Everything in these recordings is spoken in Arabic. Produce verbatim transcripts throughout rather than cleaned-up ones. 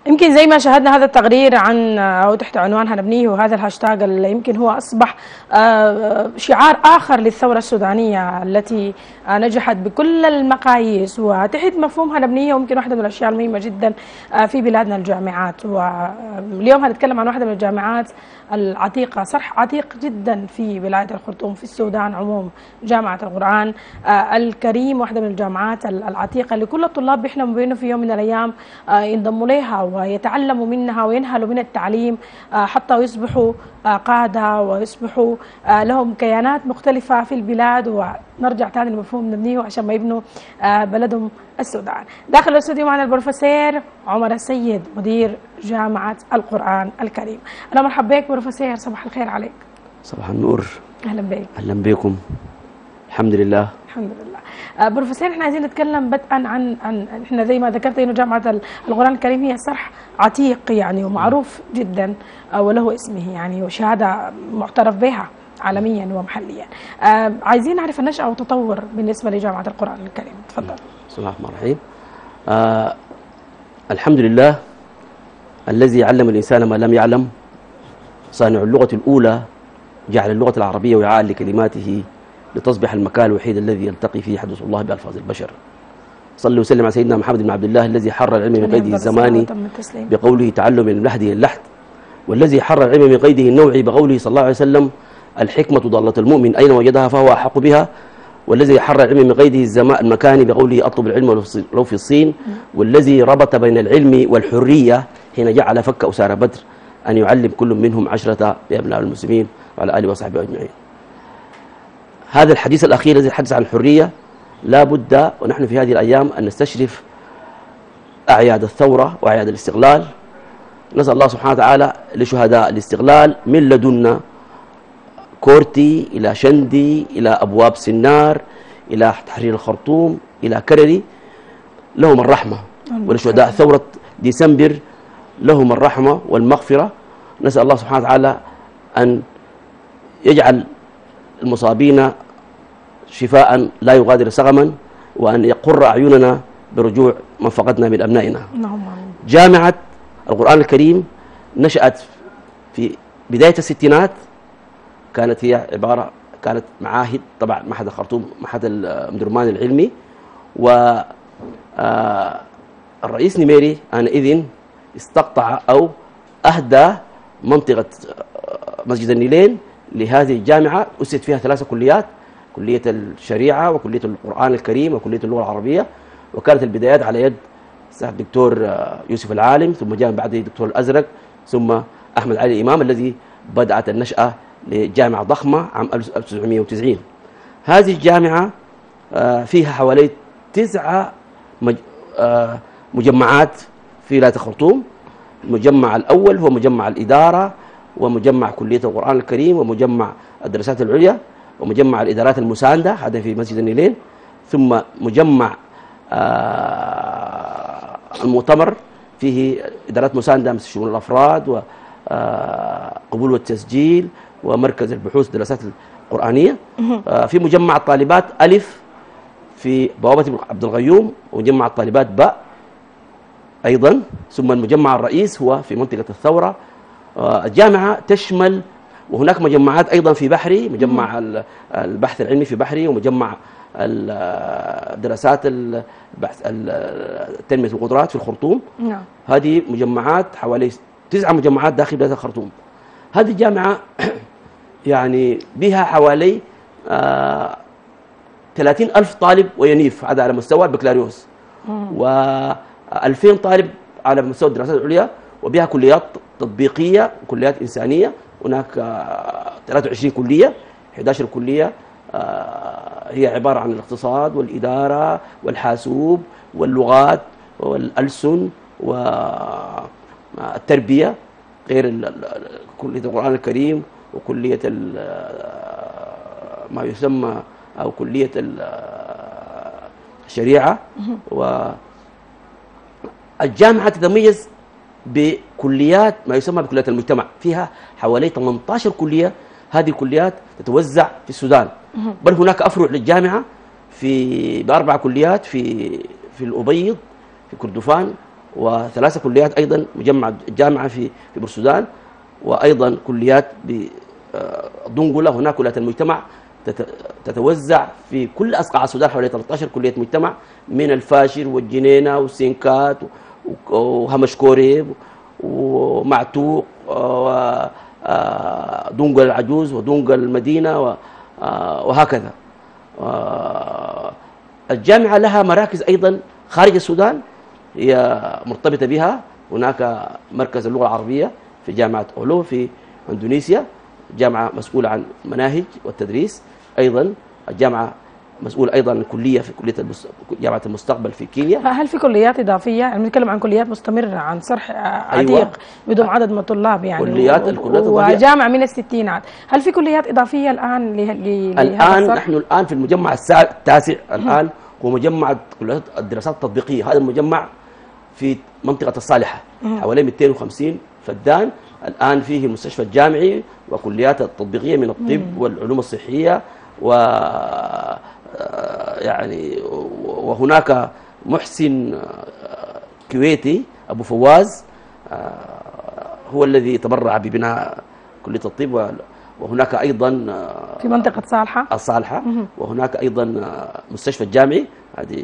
يمكن زي ما شاهدنا هذا التقرير عن أو تحت عنوان هنبنيه، وهذا الهاشتاج اللي يمكن هو أصبح شعار آخر للثورة السودانية التي نجحت بكل المقاييس وتحت مفهوم هنبنيه. ويمكن واحدة من الأشياء المهمة جدا في بلادنا الجامعات، واليوم هنتكلم عن واحدة من الجامعات العتيقة، صرح عتيق جدا في ولاية الخرطوم في السودان عموم، جامعة القرآن الكريم، واحدة من الجامعات العتيقة اللي كل الطلاب بيحلموا بأنه في يوم من الأيام ينضموا لها ويتعلموا منها وينهلوا من التعليم حتى يصبحوا قادة ويصبحوا لهم كيانات مختلفة في البلاد، ونرجع ثاني لمفهوم نبنيه عشان ما يبنوا بلدهم السودان. داخل الاستوديو معنا البروفيسور عمر السيد مدير جامعة القرآن الكريم. أنا مرحبا بك بروفيسور، صباح الخير عليك. صباح النور. أهلا بك. أهلا بكم. الحمد لله. الحمد لله. بروفيسور، احنا عايزين نتكلم بدءا عن عن احنا زي ما ذكرت انه جامعه القرآن الكريم هي صرح عتيق يعني ومعروف جدا وله اسمه يعني وشهاده معترف بها عالميا ومحليا. آه عايزين نعرف النشأة والتطور بالنسبه لجامعه القرآن الكريم، تفضل. بسم الله الرحمن الرحيم. آه الحمد لله الذي علم الانسان ما لم يعلم، صانع اللغه الاولى، جعل اللغه العربيه وعاء لكلماته لتصبح المكان الوحيد الذي يلتقي فيه حدث الله بألفاظ البشر. صلى وسلم على سيدنا محمد بن عبد الله الذي حرر العلم من قيده الزماني بقوله تعلم من اللحد إلى اللحد، والذي حرر العلم من قيده النوعي بقوله صلى الله عليه وسلم الحكمة ضالة المؤمن أين وجدها فهو أحق بها، والذي حرر العلم من قيده الزمان المكاني بقوله أطلب العلم ولو في الصين، والذي ربط بين العلم والحرية حين جعل فك أسار بدر أن يعلم كل منهم عشرة بأبناء المسلمين وعلى آله وصحبه أجمعين. هذا الحديث الأخير الذي يتحدث عن الحرية لا بد ونحن في هذه الأيام أن نستشرف أعياد الثورة وأعياد الاستقلال. نسأل الله سبحانه وتعالى لشهداء الاستقلال من لدنا كورتي إلى شندي إلى أبواب سنار إلى تحرير الخرطوم إلى كرري لهم الرحمة، ولشهداء ثورة ديسمبر لهم الرحمة والمغفرة. نسأل الله سبحانه وتعالى أن يجعل المصابين شفاء لا يغادر سقما، وأن يقر أعيننا برجوع من فقدنا من أبنائنا. جامعة القرآن الكريم نشأت في بداية الستينات، كانت هي عبارة كانت معاهد، طبعا معهد الخرطوم معهد الأمدرمان العلمي، والرئيس نميري آنئذ استقطع أو أهدى منطقة مسجد النيلين لهذه الجامعة. أسست فيها ثلاثة كليات، كلية الشريعة وكلية القرآن الكريم وكلية اللغة العربية، وكانت البدايات على يد الدكتور يوسف العالم، ثم جاء بعده الدكتور الأزرق، ثم أحمد علي إمام الذي بدأت النشأة لجامعة ضخمة عام ألف وتسعمئة وتسعين. هذه الجامعة فيها حوالي تسعة مجمعات في ولاية الخرطوم. المجمع الأول هو مجمع الإدارة، ومجمع كلية القرآن الكريم، ومجمع الدراسات العليا، ومجمع الإدارات المساندة هذا في مسجد النيلين، ثم مجمع آه المؤتمر فيه إدارات مساندة مثل شؤون الأفراد وقبول والتسجيل ومركز البحوث والدراسات القرآنية. آه في مجمع الطالبات ألف في بوابة عبد الغيوم، ومجمع الطالبات باء أيضا، ثم المجمع الرئيس هو في منطقة الثورة. الجامعة تشمل، وهناك مجمعات أيضا في بحري، مجمع البحث العلمي في بحري، ومجمع الدراسات تنمية القدرات في الخرطوم. نعم. هذه مجمعات حوالي تسعة مجمعات داخل بلاد الخرطوم. هذه الجامعة يعني بها حوالي آه ثلاثين ألف طالب وينيف، هذا على مستوى البكالوريوس، وألفين طالب على مستوى الدراسات العليا، وبها كليات تطبيقية وكليات إنسانية. هناك ثلاثة وعشرين كلية، إحدى عشرة كلية هي عبارة عن الاقتصاد والإدارة والحاسوب واللغات والألسن والتربية، غير كلية القرآن الكريم وكلية ما يسمى أو كلية الشريعة. والجامعة تتميز بكليات ما يسمى بكليات المجتمع، فيها حوالي ثمانية عشر كلية. هذه الكليات تتوزع في السودان، بل هناك أفرع للجامعة في بأربع كليات في في الأبيض، في كردفان، وثلاثة كليات أيضا مجمع الجامعة في في بورسودان، وأيضا كليات بدنقلة. هناك كليات المجتمع تتوزع في كل أصقاع السودان، حوالي ثلاثة عشر كلية مجتمع، من الفاشر والجنينة والسينكات وهمشكوريب ومعتوق ودنقل العجوز ودنقل المدينة وهكذا. الجامعة لها مراكز أيضا خارج السودان هي مرتبطة بها. هناك مركز اللغة العربية في جامعة أولو في إندونيسيا، جامعة مسؤولة عن المناهج والتدريس. أيضا الجامعة مسؤول أيضا عن كلية في كلية المس... جامعة المستقبل في كينيا. هل في كليات إضافية؟ يعني بنتكلم عن كليات مستمرة، عن صرح عتيق أيوة. بدون عدد من الطلاب يعني. كليات و... الكليات وجامعة من الستينات. هل في كليات إضافية الآن ل... ل... الآن نحن الآن في المجمع التاسع الآن هو مجمع كليات الدراسات التطبيقية. هذا المجمع في منطقة الصالحة حوالي مئتين وخمسين فدان. الآن فيه المستشفى الجامعي وكليات التطبيقية من الطب والعلوم الصحية، و يعني وهناك محسن كويتي أبو فواز هو الذي تبرع ببناء كلية الطب. وهناك أيضا في منطقة صالحة الصالحة وهناك أيضا مستشفى الجامعي. هذه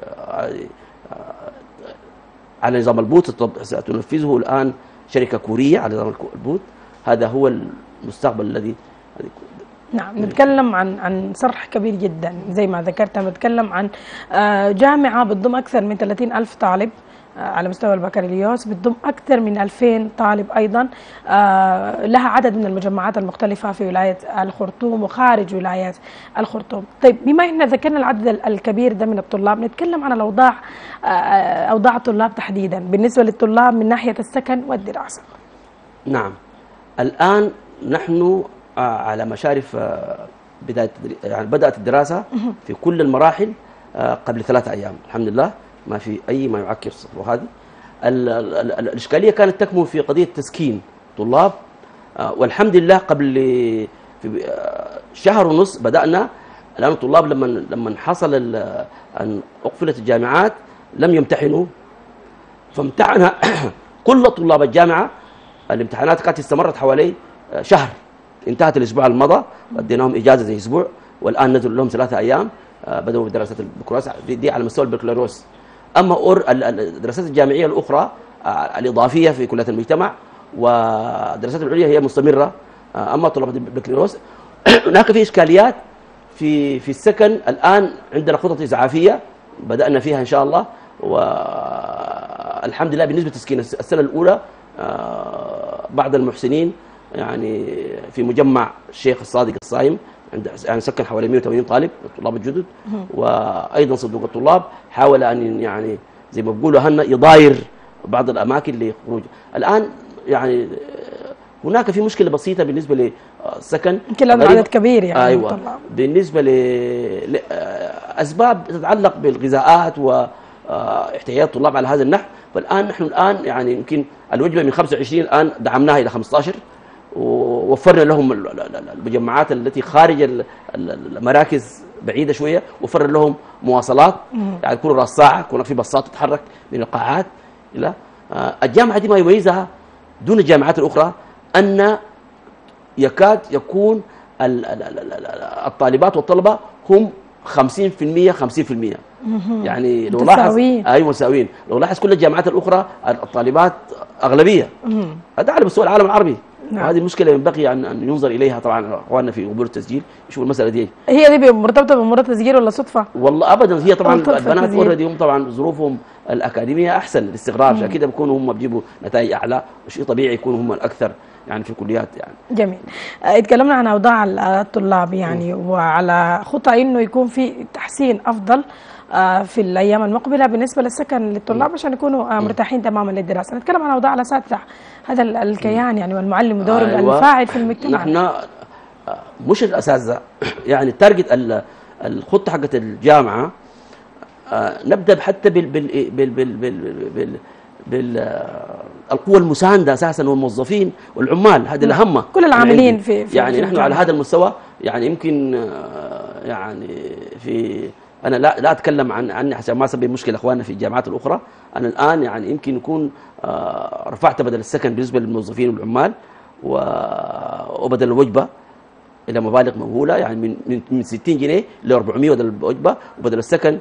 على نظام البوت ستنفذه الآن شركة كورية على نظام البوت. هذا هو المستقبل الذي. نعم، نتكلم عن عن صرح كبير جدا زي ما ذكرت. نتكلم عن جامعة بتضم أكثر من ثلاثين ألف طالب على مستوى البكالوريوس، بتضم أكثر من ألفين طالب أيضا، لها عدد من المجمعات المختلفة في ولاية الخرطوم وخارج ولاية الخرطوم. طيب، بما أننا ذكرنا العدد الكبير ده من الطلاب، نتكلم عن الأوضاع، أوضاع الطلاب تحديدا بالنسبة للطلاب من ناحية السكن والدراسة. نعم، الآن نحن على مشارف بداية يعني بدأت الدراسة في كل المراحل قبل ثلاثة أيام الحمد لله، ما في أي ما يعكر. وهذه الإشكالية كانت تكمن في قضية تسكين طلاب، والحمد لله قبل في شهر ونص بدأنا. الآن الطلاب لما لما حصل أن أقفلت الجامعات لم يمتحنوا، فامتحن كل طلاب الجامعة. الامتحانات كانت استمرت حوالي شهر، انتهت الأسبوع المضى، اديناهم إجازة زي أسبوع، والآن نزلوا لهم ثلاثة أيام بدأوا بدراسة البكالوريوس دي على مستوى البكالوريوس. أما الدراسات الجامعية الأخرى الإضافية في كليات المجتمع والدراسات العليا هي مستمرة. أما طلاب البكالوريوس هناك في إشكاليات في في السكن. الآن عندنا خطط إسعافية بدأنا فيها إن شاء الله، والحمد لله بالنسبة لتسكين السنة الأولى بعض المحسنين يعني في مجمع الشيخ الصادق الصايم يعني سكن حوالي مئة وثمانين طالب الطلاب الجدد. وايضا صندوق الطلاب حاول ان يعني زي ما بيقولوا هنا يضاير بعض الاماكن لخروج. الان يعني هناك في مشكله بسيطه بالنسبه للسكن، يمكن لانه عدد كبير يعني. ايوه طلاب. بالنسبه لاسباب تتعلق بالغذاءات واحتياجات الطلاب على هذا النحو. فالان نحن الان يعني يمكن الوجبه من خمسة وعشرين الان دعمناها الى خمسة عشر، ووفرنا لهم المجمعات التي خارج المراكز بعيدة شوية، وفرنا لهم مواصلات يعني كل راس ساعة يكون في باصات تتحرك من القاعات إلى الجامعة دي. ما يميزها دون الجامعات الأخرى أن يكاد يكون الطالبات والطلبة هم خمسين بالمئة خمسين بالمئة يعني لو لاحظ ايوه مساويين. لو لاحظ كل الجامعات الأخرى الطالبات أغلبية، هذا على مستوى العالم العربي. نعم. وهذه المشكلة ينبغي أن أن ينظر إليها. طبعا أخواننا في قبول التسجيل يشوفوا المسألة دي. هي دي مرتبطة بأمور التسجيل ولا صدفة؟ والله أبدا، هي طبعا البنات أوريدي هم طبعا ظروفهم الأكاديمية أحسن للاستقرار، عشان كده بيكونوا هم بيجيبوا نتائج أعلى، وشيء طبيعي يكونوا هم الأكثر يعني في الكليات يعني. جميل. اتكلمنا عن أوضاع الطلاب يعني م. وعلى خطة إنه يكون في تحسين أفضل في الأيام المقبلة بالنسبة للسكن للطلاب عشان يكونوا مرتاحين تماما للدراسة. نتكلم عن أوضاع الأساتذة، هذا الكيان يعني والمعلم ودوره أيوة. الفاعل في المجتمع. نحن مش الأساتذة يعني التارجت الخطة حقت الجامعة نبدأ حتى بال بال بال بال بال بال بالقوى المساندة أساسا والموظفين والعمال، هذه الأهم. كل العاملين في, في يعني في نحن على هذا المستوى يعني يمكن يعني في انا لا لا اتكلم عن عني عشان ما اسبب مشكله اخواننا في الجامعات الاخرى. انا الان يعني يمكن يكون آه رفعت بدل السكن بالنسبه للموظفين والعمال، وبدل الوجبه الى مبالغ مهوله، يعني من من من ستين جنيه ل أربعمائة بدل الوجبه، وبدل السكن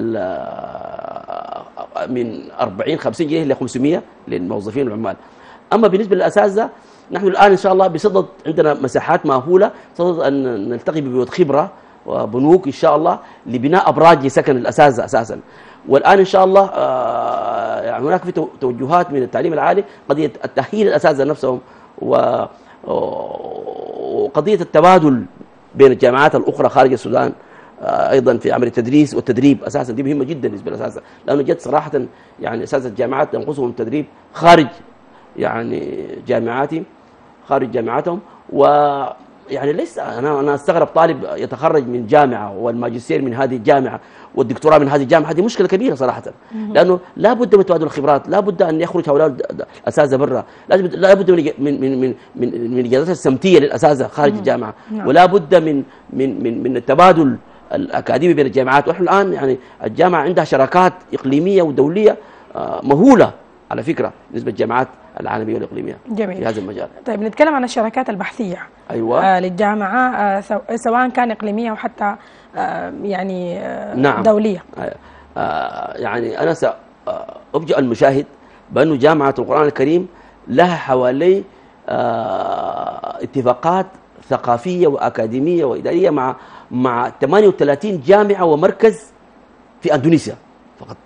من أربعين خمسين جنيه ل خمسمائة للموظفين والعمال. اما بالنسبه للاساتذه، نحن الان ان شاء الله بصدد عندنا مساحات مهوله، صدد ان نلتقي ببيوت خبره وبنوك ان شاء الله لبناء ابراج لسكن الاساتذه اساسا. والان ان شاء الله يعني هناك في توجهات من التعليم العالي قضيه التاهيل الاساتذه نفسهم، وقضيه التبادل بين الجامعات الاخرى خارج السودان ايضا في عمل التدريس والتدريب اساسا. دي مهمه جدا بالنسبه للاساتذه، لانه جد صراحه يعني اساتذه الجامعات ينقصهم التدريب خارج يعني جامعاتهم، خارج جامعاتهم. ويعني ليس انا انا استغرب طالب يتخرج من جامعه والماجستير من هذه الجامعه والدكتوراه من هذه الجامعه، هذه مشكله كبيره صراحه، لانه لا بد من تبادل الخبرات، لا بد ان يخرج هؤلاء الاساتذه برا، لازم لا بد من من من من من, من الاجازات السمتيه للاساتذه خارج الجامعه، ولا بد من من من من التبادل الاكاديمي بين الجامعات. ونحن الان يعني الجامعه عندها شراكات اقليميه ودوليه مهوله على فكره بالنسبه للجامعات العالميه والاقليميه. جميل. في هذا المجال. طيب نتكلم عن الشراكات البحثيه. ايوه. آه للجامعه آه سواء كان اقليميه او حتى آه يعني آه نعم. دوليه. آه يعني انا سأفجأ المشاهد بانه جامعه القرآن الكريم لها حوالي آه اتفاقات ثقافيه واكاديميه واداريه مع مع ثمانية وثلاثين جامعه ومركز في اندونيسيا فقط.